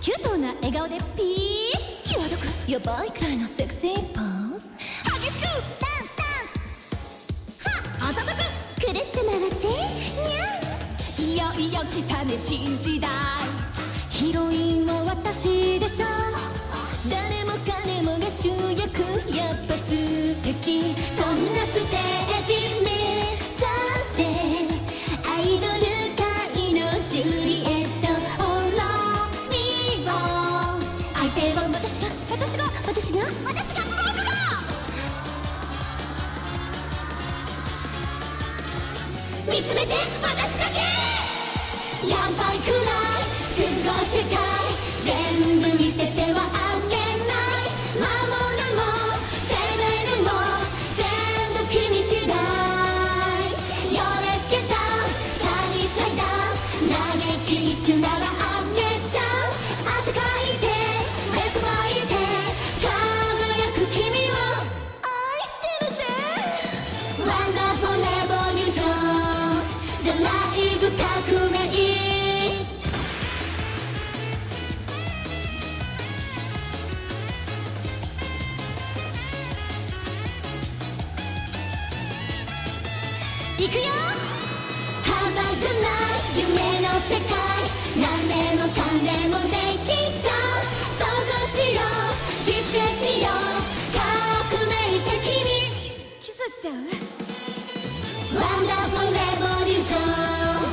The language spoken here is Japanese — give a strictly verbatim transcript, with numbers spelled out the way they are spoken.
キュートな笑顔でピース際どくやばいくらいのセクシーポーズ激しくダンダンはっあざとくくるって回ってにゃんいよいよ来たね新時代ヒロインは私でしょ誰も彼もが主役やっぱ素敵そんなステージ目指せアイドル界のジュリエット相手は私が私が私が私が僕が見つめて私だけやばいくらいすごい世界全部見せてはあげない守るも攻めるも全部君次第寄れつけたサニーサイダー投げキスならあげちゃう汗かいて行くよ幅がない夢の世界何でもかんでもできちゃう想像しよう実践しよう革命的にキスしちゃうワンダフルレボリューション